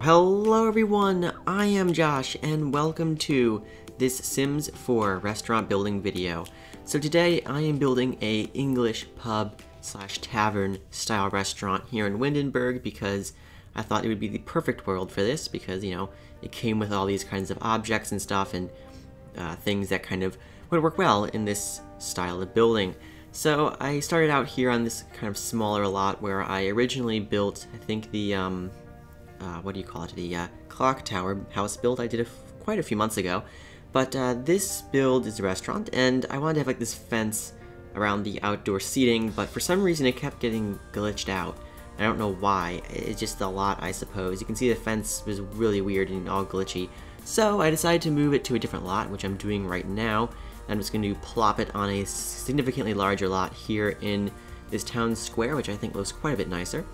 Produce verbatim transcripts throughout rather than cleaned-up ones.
Hello everyone, I am Josh and welcome to this Sims four restaurant building video. So today I am building a English pub slash tavern style restaurant here in Windenburg because I thought it would be the perfect world for this because, you know, it came with all these kinds of objects and stuff and uh, things that kind of would work well in this style of building. So I started out here on this kind of smaller lot where I originally built, I think the, um, Uh, what do you call it, the uh, clock tower house build I did a f quite a few months ago. But uh, this build is a restaurant, and I wanted to have like this fence around the outdoor seating, but for some reason it kept getting glitched out. I don't know why, it's just a lot, I suppose. You can see the fence was really weird and all glitchy. So I decided to move it to a different lot, which I'm doing right now. I'm just going to plop it on a significantly larger lot here in this town square, which I think looks quite a bit nicer.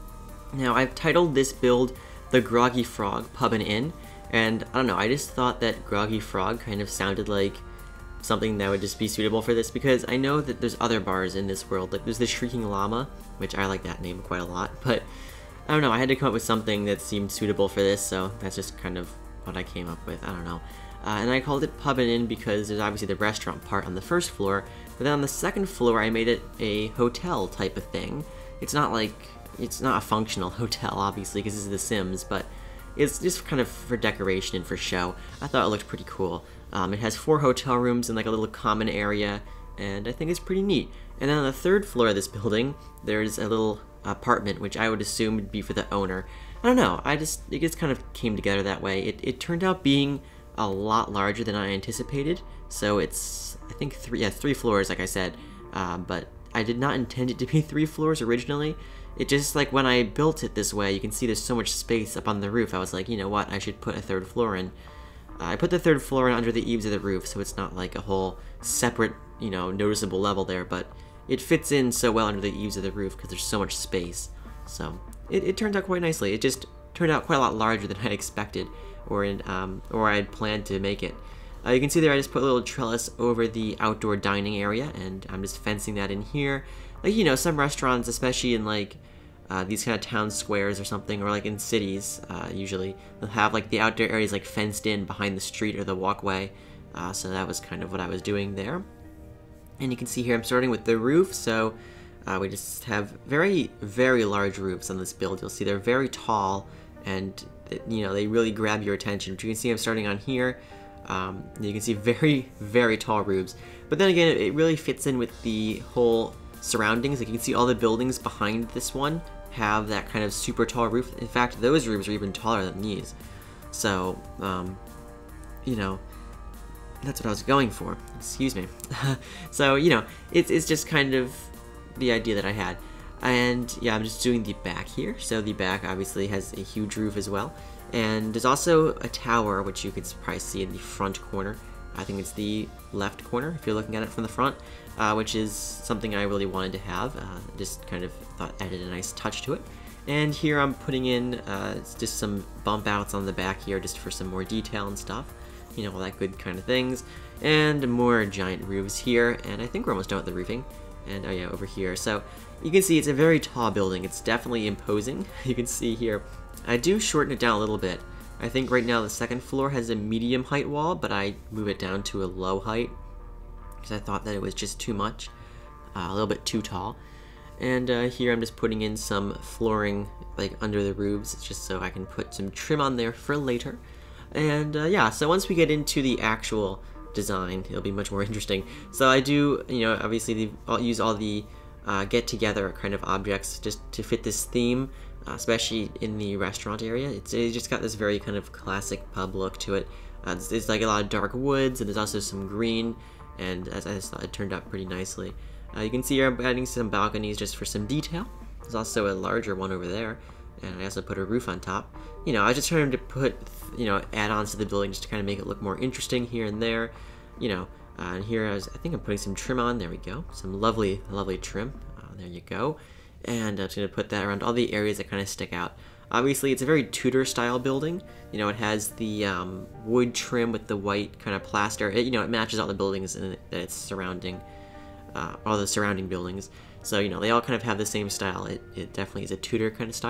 Now, I've titled this build the Groggy Frog Pub and Inn, and I don't know, I just thought that Groggy Frog kind of sounded like something that would just be suitable for this, because I know that there's other bars in this world, like there's the Shrieking Llama, which I like that name quite a lot, but I don't know, I had to come up with something that seemed suitable for this, so that's just kind of what I came up with, I don't know. Uh, and I called it Pub and Inn because there's obviously the restaurant part on the first floor, but then on the second floor I made it a hotel type of thing. It's not like It's not a functional hotel, obviously, because this is The Sims, but it's just kind of for decoration and for show. I thought it looked pretty cool. Um, it has four hotel rooms and like a little common area, and I think it's pretty neat. And then on the third floor of this building, there's a little apartment, which I would assume would be for the owner. I don't know, I just, it just kind of came together that way. It, it turned out being a lot larger than I anticipated, so it's, I think, three, yeah, three floors, like I said, uh, but I did not intend it to be three floors originally. It just, like, when I built it this way, you can see there's so much space up on the roof. I was like, you know what, I should put a third floor in. Uh, I put the third floor in under the eaves of the roof, so it's not like a whole separate, you know, noticeable level there, but it fits in so well under the eaves of the roof because there's so much space. So, it, it turned out quite nicely. It just turned out quite a lot larger than I expected, or in, um, or I had planned to make it. Uh, you can see there I just put a little trellis over the outdoor dining area, and I'm just fencing that in here. Like, you know, some restaurants, especially in, like, uh, these kind of town squares or something, or, like, in cities, uh, usually, they'll have, like, the outdoor areas, like, fenced in behind the street or the walkway. Uh, so that was kind of what I was doing there. And you can see here I'm starting with the roof, so uh, we just have very, very large roofs on this build. You'll see they're very tall, and, you know, they really grab your attention. But you can see I'm starting on here. Um, you can see very, very tall roofs. But then again, it really fits in with the whole surroundings. Like, you can see all the buildings behind this one have that kind of super tall roof. In fact, those roofs are even taller than these. So, um, you know, that's what I was going for. Excuse me. So, you know, it's, it's just kind of the idea that I had. And yeah, I'm just doing the back here. So the back obviously has a huge roof as well. And there's also a tower, which you could probably see in the front corner. I think it's the left corner, if you're looking at it from the front, uh, which is something I really wanted to have. Uh, just kind of thought added a nice touch to it. And here I'm putting in uh, just some bump outs on the back here, just for some more detail and stuff. You know, all that good kind of things. And more giant roofs here, and I think we're almost done with the roofing. And oh yeah, over here. So you can see it's a very tall building. It's definitely imposing. You can see here. I do shorten it down a little bit. I think right now the second floor has a medium height wall, but I move it down to a low height because I thought that it was just too much, uh, a little bit too tall. And uh, here I'm just putting in some flooring like under the roofs, just so I can put some trim on there for later. And uh, yeah, so once we get into the actual design, it'll be much more interesting. So I do, you know, obviously the, I'll use all the uh, get-together kind of objects just to fit this theme. Uh, especially in the restaurant area. It's, it's just got this very kind of classic pub look to it. Uh, it's, it's like a lot of dark woods, and there's also some green, and as I thought, it turned out pretty nicely. Uh, you can see here I'm adding some balconies just for some detail. There's also a larger one over there, and I also put a roof on top. You know, I was just trying to put, you know, add-ons to the building just to kind of make it look more interesting here and there. You know, uh, and here I, was, I think I'm putting some trim on. There we go. Some lovely, lovely trim. Uh, there you go. And I'm just going to put that around all the areas that kind of stick out. Obviously, it's a very Tudor style building. You know, it has the um, wood trim with the white kind of plaster. It, you know, it matches all the buildings in it, that it's surrounding, uh, all the surrounding buildings. So, you know, they all kind of have the same style. It, it definitely is a Tudor kind of style,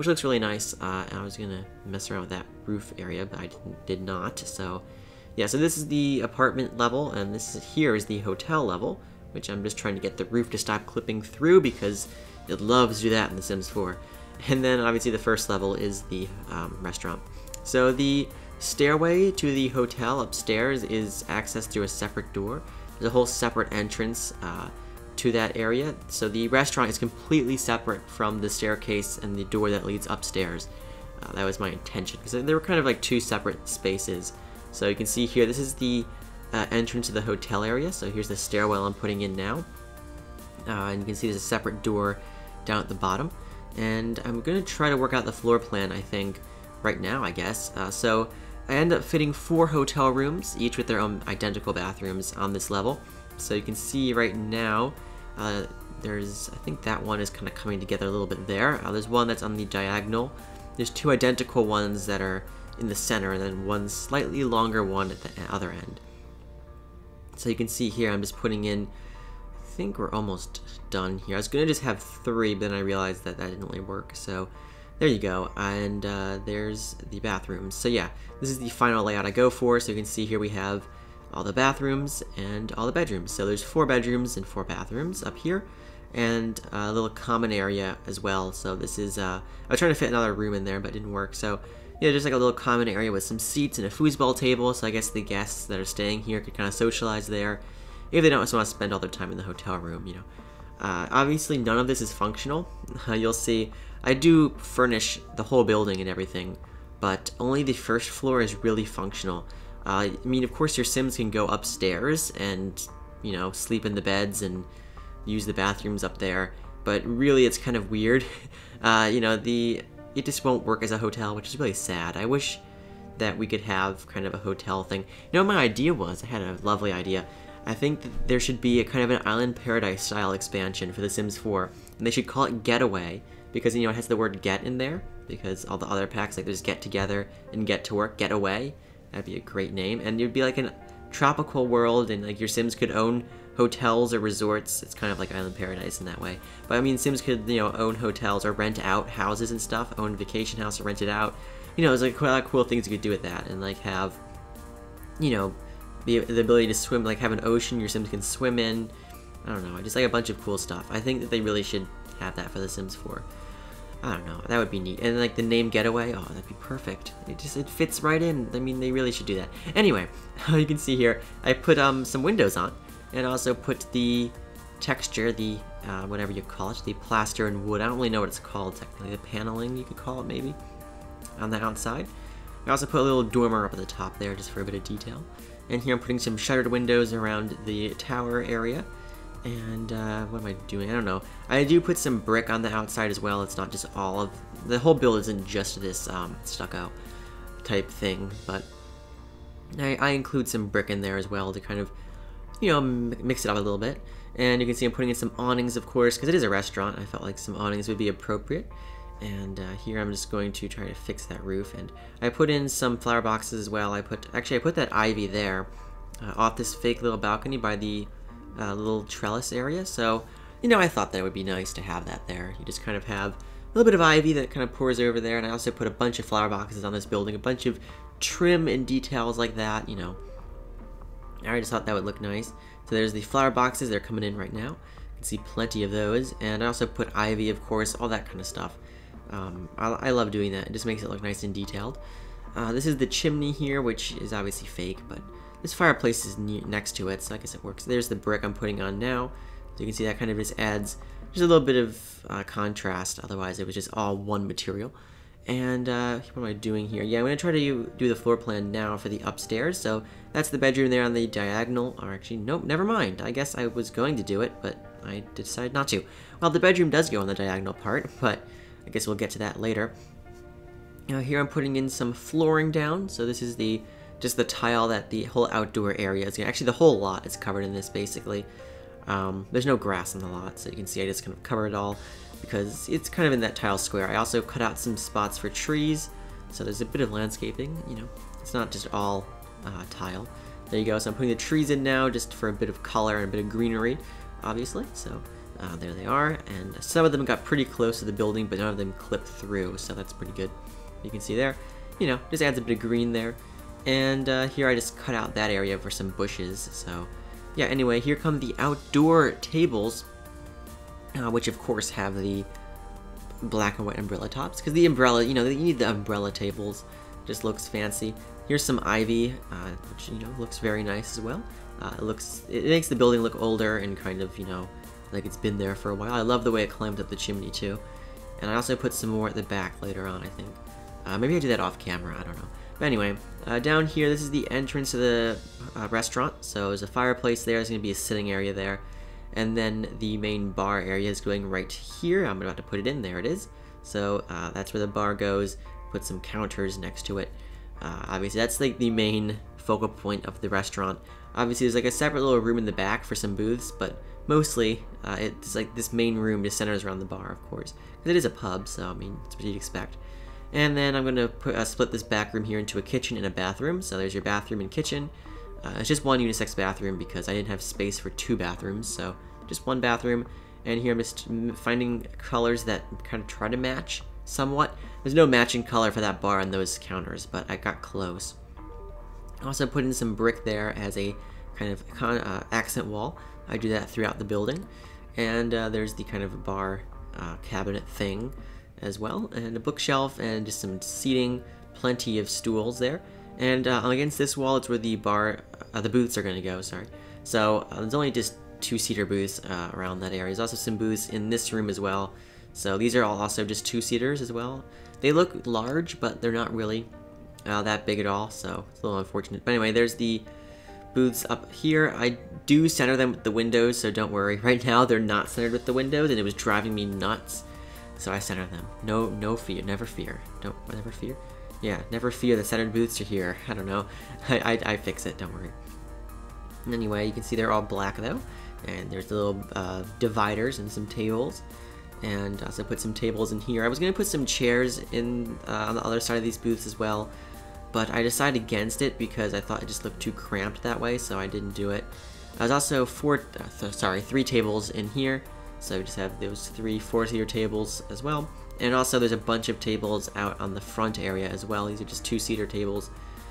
which looks really nice. Uh, I was gonna mess around with that roof area, but I didn't, did not. So yeah, so this is the apartment level, and this is, here is the hotel level, which I'm just trying to get the roof to stop clipping through because it loves to do that in The Sims four. And then obviously the first level is the um, restaurant. So the stairway to the hotel upstairs is accessed through a separate door. There's a whole separate entrance uh, to that area. So the restaurant is completely separate from the staircase and the door that leads upstairs. Uh, that was my intention, because they were kind of like two separate spaces. So you can see here, this is the uh, entrance to the hotel area. So here's the stairwell I'm putting in now. Uh, and you can see there's a separate door down at the bottom. And I'm going to try to work out the floor plan, I think, right now, I guess. Uh, so I end up fitting four hotel rooms, each with their own identical bathrooms on this level. So you can see right now, uh, there's, I think that one is kind of coming together a little bit there. Uh, there's one that's on the diagonal. There's two identical ones that are in the center, and then one slightly longer one at the other end. So you can see here, I'm just putting in, I think we're almost done here. I was going to just have three, but then I realized that that didn't really work. So there you go, and uh, there's the bathrooms. So yeah, this is the final layout I go for. So you can see here we have all the bathrooms and all the bedrooms. So there's four bedrooms and four bathrooms up here, and a little common area as well. So this is, uh, I was trying to fit another room in there, but it didn't work. So yeah, just like a little common area with some seats and a foosball table. So I guess the guests that are staying here could kind of socialize there if they don't just want to spend all their time in the hotel room, you know. Uh, obviously, none of this is functional. Uh, you'll see, I do furnish the whole building and everything, but only the first floor is really functional. Uh, I mean, of course, your Sims can go upstairs and, you know, sleep in the beds and use the bathrooms up there, but really it's kind of weird. uh, you know, the it just won't work as a hotel, which is really sad. I wish that we could have kind of a hotel thing. You know, my idea was, I had a lovely idea. I think that there should be a kind of an Island Paradise style expansion for The Sims four, and they should call it Getaway, because, you know, it has the word get in there, because all the other packs, like there's Get Together and Get to Work, Getaway. That'd be a great name, and it'd be like a tropical world, and like your Sims could own hotels or resorts. It's kind of like Island Paradise in that way. But I mean, Sims could, you know, own hotels or rent out houses and stuff, own vacation house or rent it out. You know, there's like a lot of cool things you could do with that, and like have, you know, the, the ability to swim, like have an ocean your Sims can swim in. I don't know, just like a bunch of cool stuff. I think that they really should have that for The Sims four. I don't know, that would be neat. And like the name Getaway, oh, that'd be perfect. It just, it fits right in. I mean, they really should do that. Anyway, you can see here, I put um some windows on, and also put the texture, the, uh, whatever you call it, the plaster and wood. I don't really know what it's called technically, the paneling you could call it maybe, on the outside. I also put a little dormer up at the top there just for a bit of detail. And here I'm putting some shuttered windows around the tower area. And uh, what am I doing? I don't know. I do put some brick on the outside as well. It's not just all of, the whole build isn't just this um, stucco type thing, but I, I include some brick in there as well to kind of, you know, mix it up a little bit. And you can see I'm putting in some awnings, of course, because it is a restaurant. I felt like some awnings would be appropriate. And uh, here I'm just going to try to fix that roof. And I put in some flower boxes as well. I put, actually I put that ivy there uh, off this fake little balcony by the uh, little trellis area. So, you know, I thought that it would be nice to have that there. You just kind of have a little bit of ivy that kind of pours over there. And I also put a bunch of flower boxes on this building, a bunch of trim and details like that, you know. I just thought that would look nice. So there's the flower boxes, they're coming in right now. You can see plenty of those. And I also put ivy, of course, all that kind of stuff. Um, I, I love doing that. It just makes it look nice and detailed. Uh, this is the chimney here, which is obviously fake, but this fireplace is ne next to it, so I guess it works. There's the brick I'm putting on now. So you can see that kind of just adds just a little bit of uh, contrast. Otherwise, it was just all one material. And uh, what am I doing here? Yeah, I'm going to try to do the floor plan now for the upstairs. So that's the bedroom there on the diagonal. Or actually, nope, never mind. I guess I was going to do it, but I decided not to. Well, the bedroom does go on the diagonal part, but I guess we'll get to that later. Now here I'm putting in some flooring down. So this is the just the tile that the whole outdoor area is. Actually, the whole lot is covered in this basically. Um, there's no grass on the lot, so you can see I just kind of cover it all because it's kind of in that tile square. I also cut out some spots for trees, so there's a bit of landscaping. You know, it's not just all uh, tile. There you go. So I'm putting the trees in now just for a bit of color and a bit of greenery, obviously. So Uh, there they are, and some of them got pretty close to the building, but none of them clipped through, so that's pretty good. You can see there, you know, just adds a bit of green there. And uh, here I just cut out that area for some bushes, so yeah, anyway, here come the outdoor tables, uh, which of course have the black and white umbrella tops, because the umbrella, you know, you need the umbrella tables, just looks fancy. Here's some ivy, uh, which, you know, looks very nice as well. Uh, it looks, it makes the building look older and kind of, you know, like it's been there for a while. I love the way it climbed up the chimney too. And I also put some more at the back later on, I think. Uh, maybe I do that off camera, I don't know. But anyway, uh, down here, this is the entrance to the uh, restaurant. So there's a fireplace there, there's going to be a sitting area there. And then the main bar area is going right here. I'm about to put it in, there it is. So uh, that's where the bar goes. Put some counters next to it. Uh, obviously, that's like the main focal point of the restaurant. Obviously, there's like a separate little room in the back for some booths, but mostly uh, it's like this main room just centers around the bar, of course. Because it is a pub, so I mean, it's what you'd expect. And then I'm going to put, uh, split this back room here into a kitchen and a bathroom. So there's your bathroom and kitchen. Uh, it's just one unisex bathroom because I didn't have space for two bathrooms, so just one bathroom. And here I'm just finding colors that kind of try to match somewhat. There's no matching color for that bar and those counters, but I got close. I also put in some brick there as a kind of con uh, accent wall. I do that throughout the building. And uh, there's the kind of bar uh, cabinet thing as well, and a bookshelf and just some seating, plenty of stools there. And uh, against this wall, it's where the bar, uh, the booths are going to go, sorry. So uh, there's only just two-seater booths uh, around that area. There's also some booths in this room as well. So these are all also just two-seaters as well. They look large, but they're not really uh, that big at all, so it's a little unfortunate. But anyway, there's the booths up here. I do center them with the windows, so don't worry. Right now, they're not centered with the windows, and it was driving me nuts. So I center them. No, no fear. Never fear. Don't never fear. Yeah, never fear. The centered booths are here. I don't know. I, I, I fix it. Don't worry. Anyway, you can see they're all black though, and there's the little uh, dividers and some tables. And also put some tables in here. I was gonna put some chairs in uh, on the other side of these booths as well, but I decided against it because I thought it just looked too cramped that way, so I didn't do it. There's also four, uh, th sorry, three tables in here. So we just have those three four-seater tables as well. And also there's a bunch of tables out on the front area as well. These are just two-seater tables.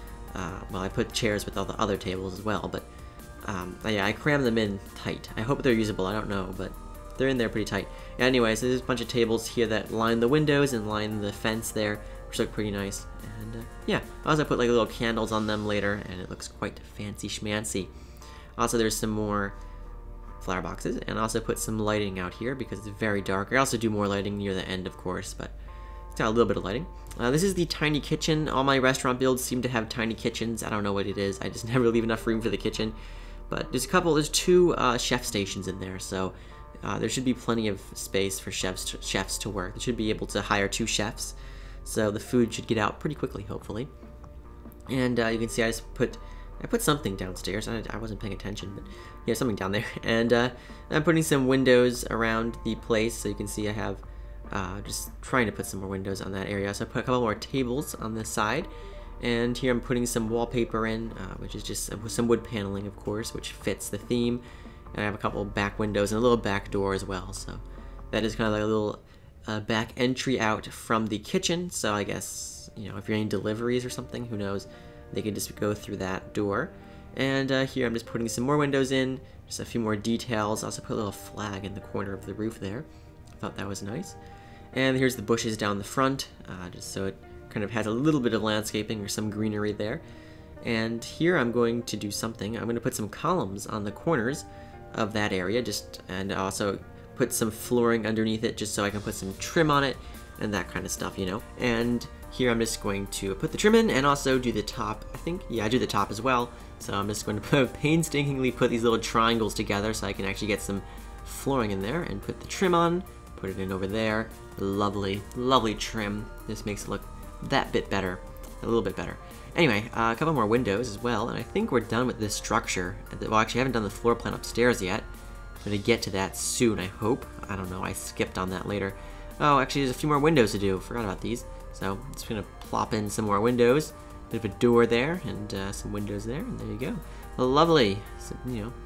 Uh, well, I put chairs with all the other tables as well, but um, yeah, I crammed them in tight. I hope they're usable, I don't know, but they're in there pretty tight. Anyway, so there's a bunch of tables here that line the windows and line the fence there, which look pretty nice. And uh, yeah, I also put like little candles on them later, and it looks quite fancy schmancy. Also, there's some more flower boxes, and also put some lighting out here because it's very dark. I also do more lighting near the end, of course, but it's got a little bit of lighting. Uh, this is the tiny kitchen. All my restaurant builds seem to have tiny kitchens. I don't know what it is. I just never leave enough room for the kitchen. But there's a couple, there's two uh, chef stations in there, so uh, there should be plenty of space for chefs to, chefs to work. They should be able to hire two chefs, so the food should get out pretty quickly, hopefully. And uh, you can see I just put I put something downstairs. I, I wasn't paying attention, but yeah, something down there. And uh, I'm putting some windows around the place, so you can see I have uh, just trying to put some more windows on that area. So I put a couple more tables on this side, and here I'm putting some wallpaper in, uh, which is just uh, some wood paneling, of course, which fits the theme. And I have a couple back windows and a little back door as well. So that is kind of like a little uh, back entry out from the kitchen. So I guess, you know, if you're getting deliveries or something, who knows? They can just go through that door. And uh, here I'm just putting some more windows in, just a few more details. I also put a little flag in the corner of the roof there. I thought that was nice. And here's the bushes down the front, uh, just so it kind of has a little bit of landscaping or some greenery there. And here I'm going to do something. I'm going to put some columns on the corners of that area, just and also put some flooring underneath it just so I can put some trim on it and that kind of stuff, you know. And here I'm just going to put the trim in and also do the top. I think, yeah, I do the top as well. So I'm just going to put, painstakingly put these little triangles together so I can actually get some flooring in there and put the trim on, put it in over there. Lovely, lovely trim. This makes it look that bit better, a little bit better. Anyway, uh, a couple more windows as well, and I think we're done with this structure. Well, actually, I haven't done the floor plan upstairs yet. I'm going to get to that soon, I hope. I don't know, I skipped on that later. Oh, actually, there's a few more windows to do. Forgot about these. So I'm just going to plop in some more windows. Bit of a door there, and uh, some windows there, and there you go. Lovely. So, you know,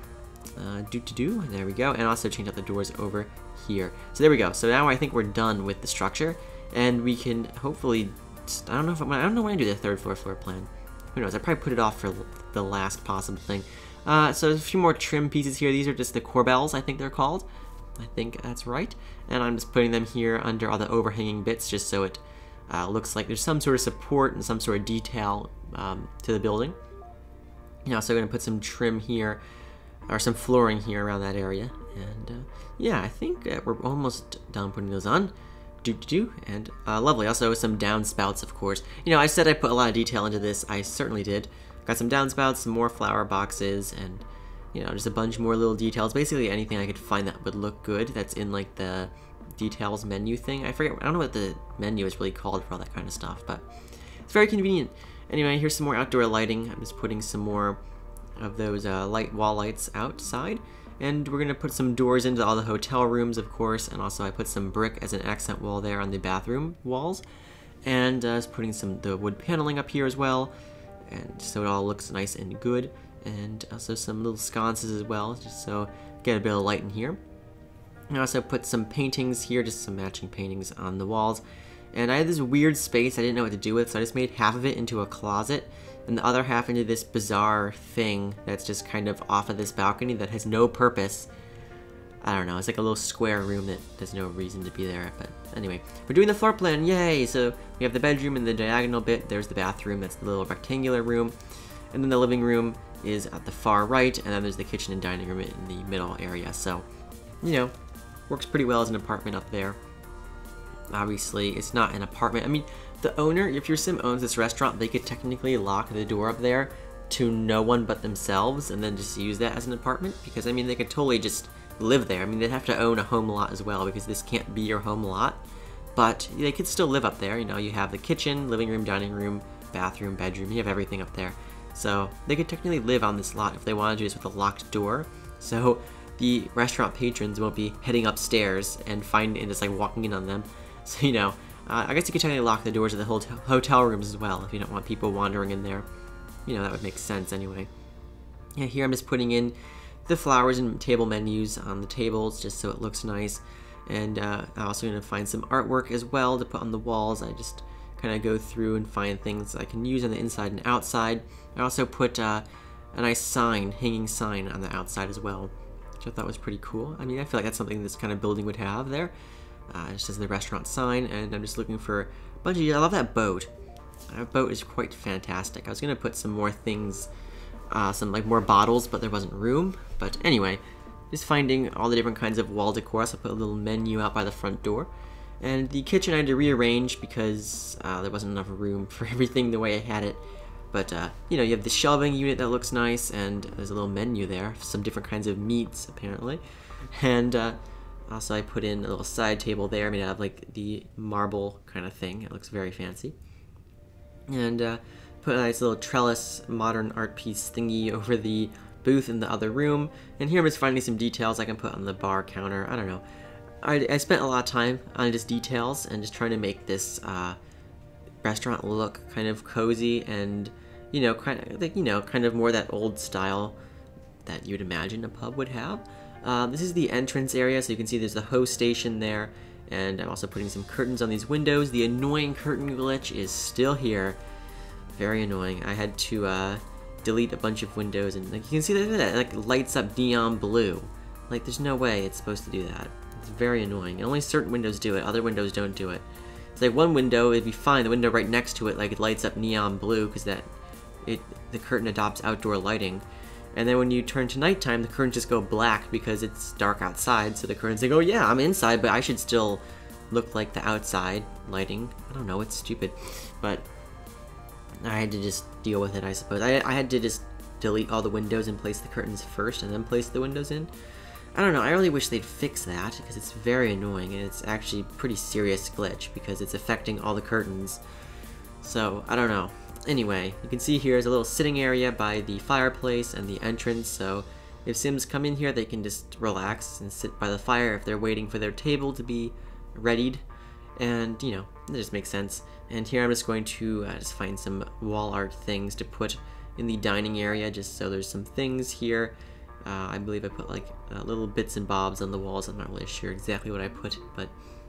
Uh, do to do, there we go, and also change out the doors over here. So there we go. So now I think we're done with the structure, and we can hopefully, I don't know if I'm, I don't know when I do the third floor floor plan. Who knows? I probably put it off for the last possible thing. Uh, so there's a few more trim pieces here. These are just the corbels, I think they're called. I think that's right. And I'm just putting them here under all the overhanging bits, just so it uh, looks like there's some sort of support and some sort of detail um, to the building. Now, so I'm going to put some trim here, or some flooring here around that area. And uh, yeah, I think uh, we're almost done putting those on. Do do do, and uh, lovely. Also some downspouts, of course. You know, I said I put a lot of detail into this. I certainly did. Got some downspouts, some more flower boxes, and you know, just a bunch more little details. Basically anything I could find that would look good. That's in like the details menu thing. I forget. I don't know what the menu is really called for all that kind of stuff, but it's very convenient. Anyway, here's some more outdoor lighting. I'm just putting some more of those uh, light wall lights outside. And we're going to put some doors into all the hotel rooms, of course, and also I put some brick as an accent wall there on the bathroom walls. And uh, just putting some the wood paneling up here as well, and so it all looks nice and good. And also some little sconces as well, just so get a bit of light in here. I also put some paintings here, just some matching paintings on the walls. And I had this weird space I didn't know what to do with, so I just made half of it into a closet, and the other half into this bizarre thing that's just kind of off of this balcony that has no purpose. I don't know, it's like a little square room that there's no reason to be there, but anyway. We're doing the floor plan, yay! So we have the bedroom in the diagonal bit, there's the bathroom, that's the little rectangular room, and then the living room is at the far right, and then there's the kitchen and dining room in the middle area. So, you know, works pretty well as an apartment up there. Obviously, it's not an apartment. I mean, the owner, if your sim owns this restaurant, they could technically lock the door up there to no one but themselves and then just use that as an apartment, because I mean, they could totally just live there. I mean, they'd have to own a home lot as well, because this can't be your home lot, but they could still live up there. You know, you have the kitchen, living room, dining room, bathroom, bedroom, you have everything up there. So they could technically live on this lot if they wanted to, just with a locked door. So the restaurant patrons won't be heading upstairs and find and just like walking in on them. So, you know, uh, I guess you could technically lock the doors of the hotel, hotel rooms as well if you don't want people wandering in there. You know, that would make sense anyway. Yeah, here I'm just putting in the flowers and table menus on the tables just so it looks nice. And uh, I'm also going to find some artwork as well to put on the walls. I just kind of go through and find things I can use on the inside and outside. I also put uh, a nice sign, hanging sign on the outside as well, which I thought was pretty cool. I mean, I feel like that's something this kind of building would have there. Uh, it says the restaurant sign, and I'm just looking for a bunch of, I love that boat. That boat is quite fantastic. I was going to put some more things, uh, some like more bottles, but there wasn't room. But anyway, just finding all the different kinds of wall decor. So I put a little menu out by the front door. And the kitchen I had to rearrange because uh, there wasn't enough room for everything the way I had it. But, uh, you know, you have the shelving unit that looks nice, and there's a little menu there, some different kinds of meats, apparently. And, uh, also I put in a little side table there made out of like the marble kind of thing. It looks very fancy. And uh, put a nice little trellis modern art piece thingy over the booth in the other room. And here I'm just finding some details I can put on the bar counter. I don't know. I, I spent a lot of time on just details and just trying to make this uh, restaurant look kind of cozy and, you know, kind of like, you know, kind of more that old style that you'd imagine a pub would have. Uh, this is the entrance area, so you can see there's the host station there, and I'm also putting some curtains on these windows. The annoying curtain glitch is still here. Very annoying. I had to uh, delete a bunch of windows, and like you can see that it like lights up neon blue. Like there's no way it's supposed to do that. It's very annoying. And only certain windows do it. Other windows don't do it. It's like one window it'd be fine. The window right next to it, like it lights up neon blue because that it the curtain adopts outdoor lighting. And then when you turn to nighttime, the curtains just go black because it's dark outside. So the curtains say, oh yeah, I'm inside, but I should still look like the outside lighting. I don't know, it's stupid. But I had to just deal with it, I suppose. I, I had to just delete all the windows and place the curtains first and then place the windows in. I don't know, I really wish they'd fix that because it's very annoying and it's actually a pretty serious glitch because it's affecting all the curtains. So, I don't know. Anyway, you can see here is a little sitting area by the fireplace and the entrance, so if Sims come in here, they can just relax and sit by the fire if they're waiting for their table to be readied, and, you know, that just makes sense. And here I'm just going to uh, just find some wall art things to put in the dining area, just so there's some things here. Uh, I believe I put like uh, little bits and bobs on the walls. I'm not really sure exactly what I put, but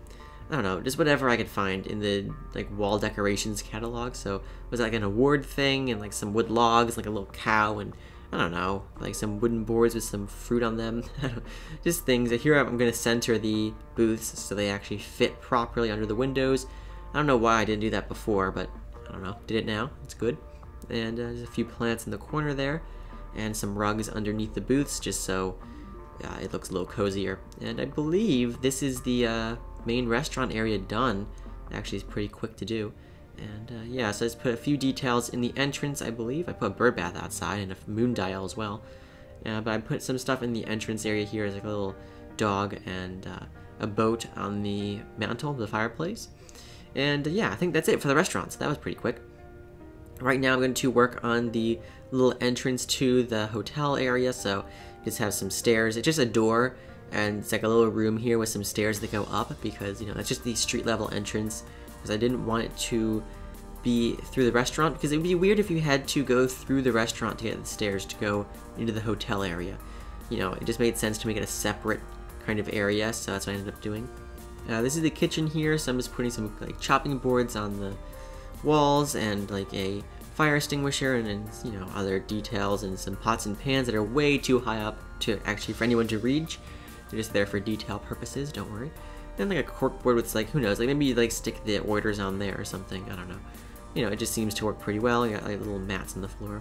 I don't know, just whatever I could find in the like wall decorations catalog. So it was like an award thing and like some wood logs, like a little cow, and I don't know, like some wooden boards with some fruit on them. Just things. Here I'm going to center the booths so they actually fit properly under the windows. I don't know why I didn't do that before, but I don't know, did it now. It's good. And uh, there's a few plants in the corner there, and some rugs underneath the booths just so uh, it looks a little cozier. And I believe this is the uh, main restaurant area done. Actually, it's pretty quick to do. And uh, yeah, so I just put a few details in the entrance, I believe. I put a bird bath outside and a moon dial as well. Uh, but I put some stuff in the entrance area here, as like a little dog and uh, a boat on the mantle of the fireplace. And uh, yeah, I think that's it for the restaurant, so that was pretty quick. Right now I'm going to work on the little entrance to the hotel area, so just have some stairs. It's just a door, and it's like a little room here with some stairs that go up, because, you know, it's just the street level entrance, because I didn't want it to be through the restaurant, because it would be weird if you had to go through the restaurant to get the stairs to go into the hotel area. You know, it just made sense to make it a separate kind of area, so that's what I ended up doing. Uh, this is the kitchen here, so I'm just putting some like chopping boards on the walls and like a fire extinguisher and, and you know, other details and some pots and pans that are way too high up to actually for anyone to reach. They're just there for detail purposes, don't worry. And like a cork board with like, who knows, like maybe like stick the orders on there or something, I don't know. You know, it just seems to work pretty well. You got like little mats on the floor.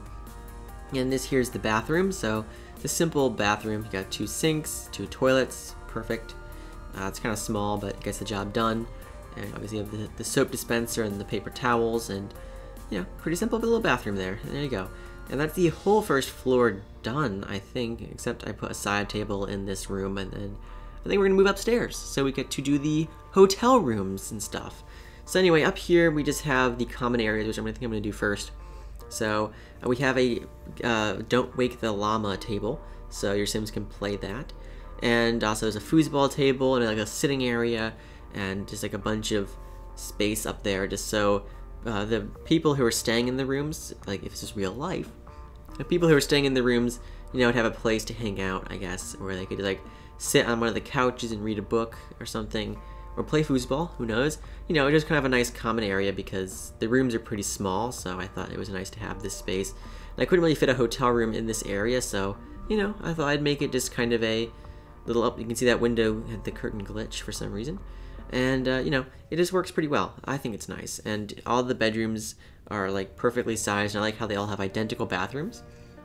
And this here's the bathroom, so it's a simple bathroom. You got two sinks, two toilets, perfect. Uh, it's kind of small, but it gets the job done. And obviously you have the, the soap dispenser and the paper towels, and you know, pretty simple little bathroom there. There you go. And that's the whole first floor done, I think, except I put a side table in this room, and then I think we're gonna move upstairs so we get to do the hotel rooms and stuff. So anyway, up here we just have the common areas, which I'm gonna think I'm gonna do first. So uh, we have a uh, Don't Wake the Llama table, so your Sims can play that. And also there's a foosball table and like a sitting area and just like a bunch of space up there, just so uh, the people who are staying in the rooms, like if this is real life, the people who are staying in the rooms, you know, would have a place to hang out, I guess, where they could like sit on one of the couches and read a book or something, or play foosball, who knows. You know, just kind of a nice common area because the rooms are pretty small, so I thought it was nice to have this space. And I couldn't really fit a hotel room in this area, so, you know, I thought I'd make it just kind of a little up. You can see that window had the curtain glitch for some reason. And, uh, you know, it just works pretty well. I think it's nice. And all the bedrooms are, like, perfectly sized, and I like how they all have identical bathrooms.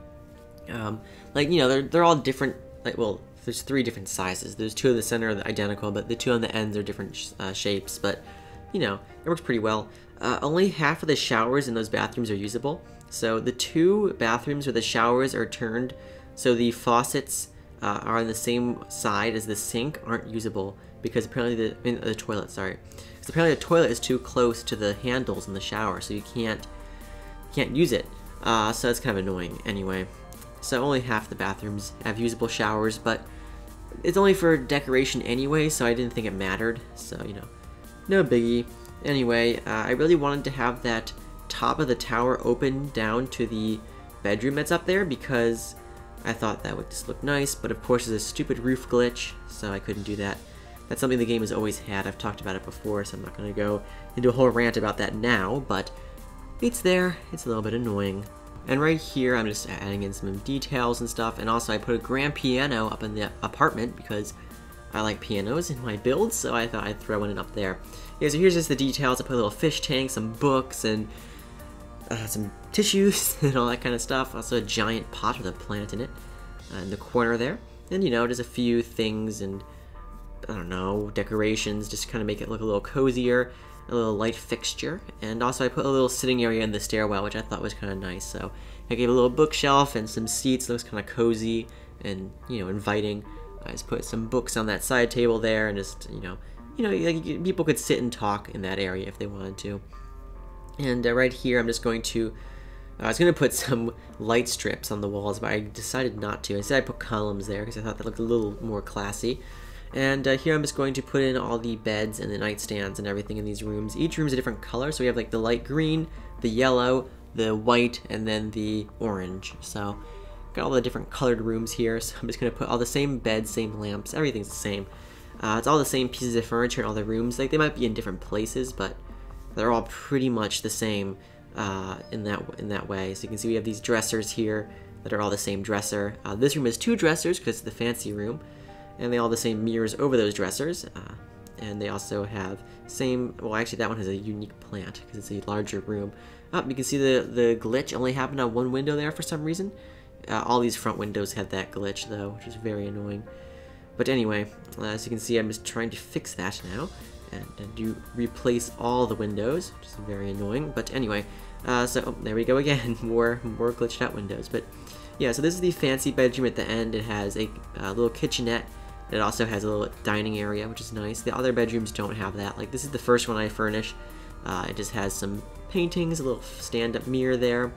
Um, like, you know, they're, they're all different, like, well, there's three different sizes. There's two in the center that are identical, but the two on the ends are different sh uh, shapes. But, you know, it works pretty well. Uh, only half of the showers in those bathrooms are usable. So the two bathrooms where the showers are turned, so the faucets uh, are on the same side as the sink, aren't usable because apparently the, I mean, the toilet, sorry. Because apparently the toilet is too close to the handles in the shower, so you can't, can't use it. Uh, so that's kind of annoying anyway. So only half the bathrooms have usable showers, but it's only for decoration anyway, so I didn't think it mattered. So, you know, no biggie. Anyway, uh, I really wanted to have that top of the tower open down to the bedroom that's up there because I thought that would just look nice, but of course there's a stupid roof glitch, so I couldn't do that. That's something the game has always had. I've talked about it before, so I'm not going to go into a whole rant about that now, but it's there. It's a little bit annoying. And right here, I'm just adding in some details and stuff, and also I put a grand piano up in the apartment because I like pianos in my builds, so I thought I'd throw one up there. Yeah, so here's just the details. I put a little fish tank, some books, and uh, some tissues and all that kind of stuff. Also a giant pot with a plant in it uh, in the corner there. And, you know, just a few things and, I don't know, decorations, just kind of make it look a little cozier. A little light fixture, and also I put a little sitting area in the stairwell, which I thought was kind of nice. So I gave a little bookshelf and some seats. Looks kind of cozy and, you know, inviting. I just put some books on that side table there, and just, you know, you know, like, people could sit and talk in that area if they wanted to. And uh, right here, I'm just going to. Uh, I was going to put some light strips on the walls, but I decided not to. Instead, I put columns there because I thought that looked a little more classy. And uh, here I'm just going to put in all the beds and the nightstands and everything in these rooms. Each room is a different color, so we have like the light green, the yellow, the white, and then the orange. So got all the different colored rooms here, so I'm just gonna put all the same beds, same lamps, everything's the same. Uh, it's all the same pieces of furniture in all the rooms. Like, they might be in different places, but they're all pretty much the same uh, in that in that way. So you can see we have these dressers here that are all the same dresser. Uh, this room has two dressers because it's the fancy room, and they all have the same mirrors over those dressers. Uh, and they also have same. Well, actually, that one has a unique plant because it's a larger room. Oh, you can see the the glitch only happened on one window there for some reason. Uh, all these front windows had that glitch though, which is very annoying. But anyway, uh, as you can see, I'm just trying to fix that now, and, and do replace all the windows, which is very annoying. But anyway, uh, so oh, there we go again, more more glitched out windows. But yeah, so this is the fancy bedroom at the end. It has a uh, little kitchenette. It also has a little dining area, which is nice. The other bedrooms don't have that. Like, this is the first one I furnished. Uh, it just has some paintings, a little stand-up mirror there,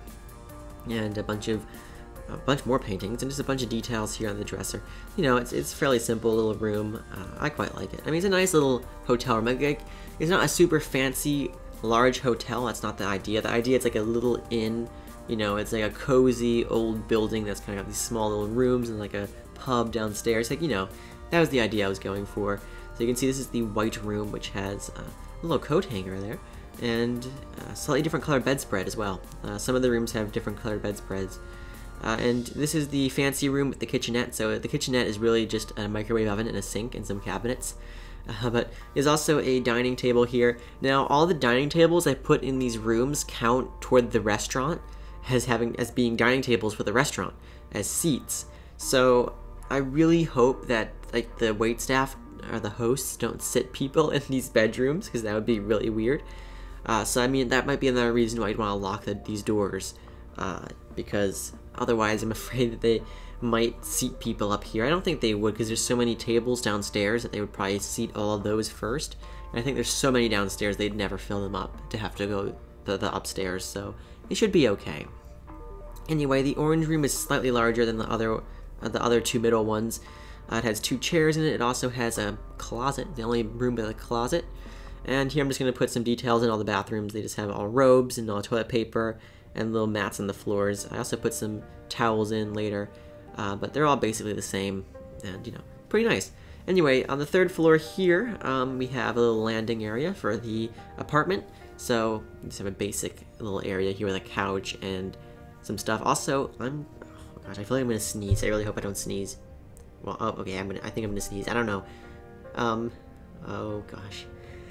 and a bunch of a bunch more paintings, and just a bunch of details here on the dresser. You know, it's it's a fairly simple little room. Uh, I quite like it. I mean, it's a nice little hotel room. Like, it's not a super fancy, large hotel. That's not the idea. The idea is like a little inn. You know, it's like a cozy old building that's kind of got these small little rooms and like a pub downstairs. Like, you know, that was the idea I was going for. So you can see this is the white room, which has uh, a little coat hanger there, and a slightly different colored bedspread as well. Uh, some of the rooms have different colored bedspreads. Uh, and this is the fancy room with the kitchenette. So the kitchenette is really just a microwave oven and a sink and some cabinets. Uh, but there's also a dining table here. Now, all the dining tables I put in these rooms count toward the restaurant as having as being dining tables for the restaurant, as seats. So I really hope that like the wait staff or the hosts don't sit people in these bedrooms, because that would be really weird. Uh, so I mean, that might be another reason why you'd want to lock the, these doors, uh, because otherwise I'm afraid that they might seat people up here. I don't think they would, because there's so many tables downstairs that they would probably seat all of those first. And I think there's so many downstairs they'd never fill them up to have to go to the upstairs, so it should be okay. Anyway, the orange room is slightly larger than the other uh, the other two middle ones. Uh, it has two chairs in it. It also has a closet, the only room with a closet. And here I'm just going to put some details in all the bathrooms. They just have all robes and all toilet paper and little mats on the floors. I also put some towels in later, uh, but they're all basically the same, and you know, pretty nice. Anyway, on the third floor here, um, we have a little landing area for the apartment. So we just have a basic little area here with a couch and some stuff. Also, I'm, oh gosh, I feel like I'm gonna sneeze. I really hope I don't sneeze. Well, oh, okay, I'm gonna, I think I'm gonna sneeze. I don't know. Um, oh gosh.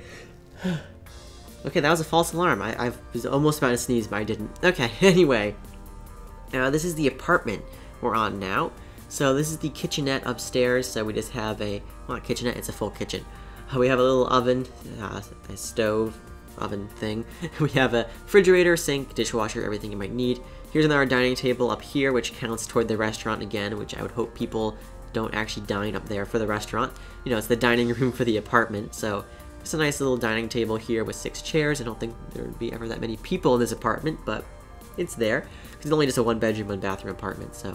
Okay, that was a false alarm. I, I was almost about to sneeze, but I didn't. Okay, anyway. Uh, this is the apartment we're on now. So this is the kitchenette upstairs. So we just have a, well, not kitchenette, it's a full kitchen. Uh, we have a little oven, uh, a stove, oven thing. We have a refrigerator, sink, dishwasher, everything you might need. Here's another dining table up here, which counts toward the restaurant again, which I would hope people don't actually dine up there for the restaurant. You know, it's the dining room for the apartment, so it's a nice little dining table here with six chairs. I don't think there would be ever that many people in this apartment, but it's there. It's only just a one bedroom, one bathroom apartment, so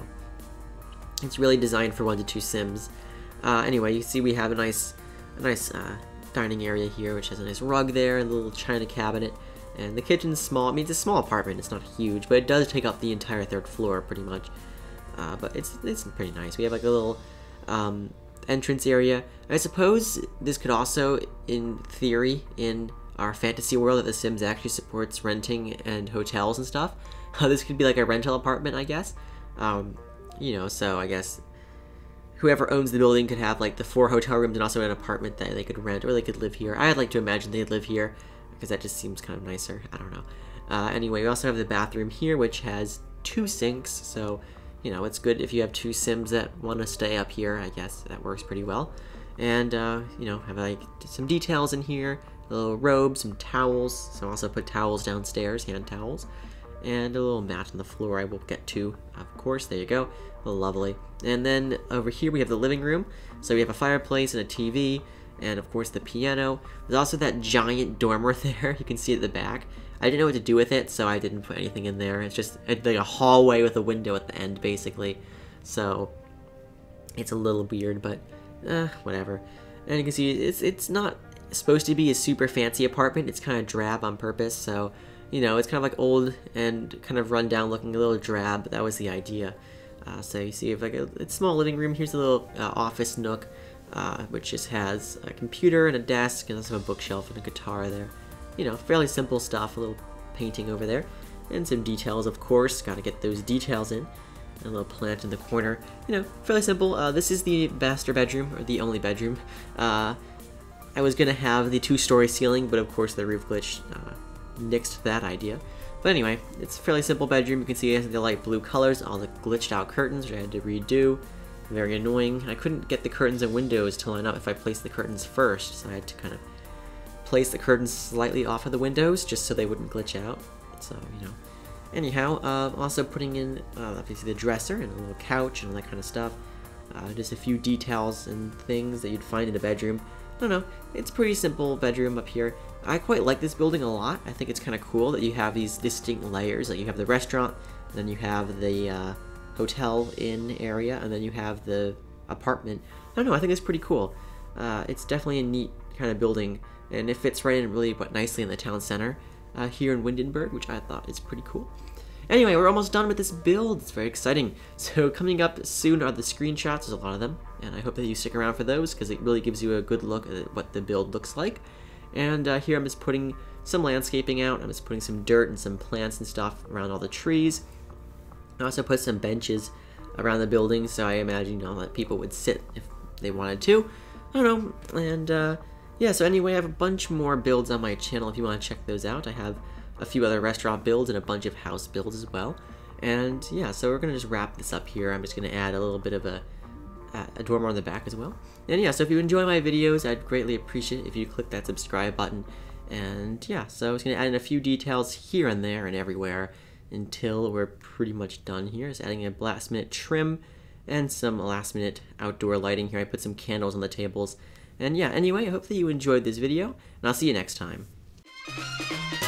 it's really designed for one to two Sims. Uh, anyway, you see we have a nice, a nice uh, dining area here, which has a nice rug there, a little china cabinet, and the kitchen's small. I mean, it's a small apartment, it's not huge, but it does take up the entire third floor pretty much. Uh, but it's it's pretty nice. We have like a little um, entrance area. I suppose this could also, in theory, in our fantasy world that The Sims actually supports renting and hotels and stuff, uh, this could be like a rental apartment, I guess. Um, you know, so I guess whoever owns the building could have like the four hotel rooms and also an apartment that they could rent, or they could live here. I'd like to imagine they'd live here, because that just seems kind of nicer. I don't know. Uh, anyway, we also have the bathroom here, which has two sinks, so you know, it's good if you have two Sims that want to stay up here. I guess that works pretty well. And, uh, you know, have like some details in here, a little robe, some towels. So I also put towels downstairs, hand towels, and a little mat on the floor I will get to, of course. There you go. Lovely. And then over here we have the living room. So we have a fireplace and a T V, and of course the piano. There's also that giant dormer there. You can see at the back. I didn't know what to do with it, so I didn't put anything in there. It's just like a hallway with a window at the end, basically. So it's a little weird, but eh, whatever. And you can see it's it's not supposed to be a super fancy apartment. It's kind of drab on purpose, so you know, it's kind of like old and kind of run down looking, a little drab, but that was the idea. Uh, so you see, like a, a small living room. Here's a little uh, office nook, uh, which just has a computer and a desk, and also a bookshelf and a guitar there. You know, fairly simple stuff. A little painting over there, and some details, of course. Got to get those details in. And a little plant in the corner. You know, fairly simple. Uh, this is the master bedroom, or the only bedroom. Uh, I was gonna have the two-story ceiling, but of course the roof glitch uh, nixed that idea. But anyway, it's a fairly simple bedroom. You can see it has the light blue colors, all the glitched out curtains, which I had to redo. Very annoying. I couldn't get the curtains and windows to line up if I placed the curtains first, so I had to kind of place the curtains slightly off of the windows just so they wouldn't glitch out. So, you know. Anyhow, uh, also putting in, uh, obviously, the dresser and a little couch and all that kind of stuff. Uh, just a few details and things that you'd find in a bedroom. I don't know, it's a pretty simple bedroom up here. I quite like this building a lot. I think it's kind of cool that you have these distinct layers. Like you have the restaurant, then you have the uh, hotel inn area, and then you have the apartment. I don't know, I think it's pretty cool. Uh, it's definitely a neat kind of building, and it fits right in really but nicely in the town center uh, here in Windenburg, which I thought is pretty cool. Anyway, we're almost done with this build. It's very exciting. So coming up soon are the screenshots. There's a lot of them, and I hope that you stick around for those because it really gives you a good look at what the build looks like. And uh, here I'm just putting some landscaping out. I'm just putting some dirt and some plants and stuff around all the trees. I also put some benches around the building, so I imagine, you know, that people would sit if they wanted to. I don't know. And uh, yeah, so anyway, I have a bunch more builds on my channel if you want to check those out. I have a few other restaurant builds and a bunch of house builds as well. And yeah, so we're going to just wrap this up here. I'm just going to add a little bit of a, a dormer on the back as well. And yeah, so if you enjoy my videos, I'd greatly appreciate it if you click that subscribe button. And yeah, so I was going to add in a few details here and there and everywhere until we're pretty much done here. Just adding a last minute trim and some last minute outdoor lighting here. I put some candles on the tables. And yeah, anyway, I hope that you enjoyed this video, and I'll see you next time.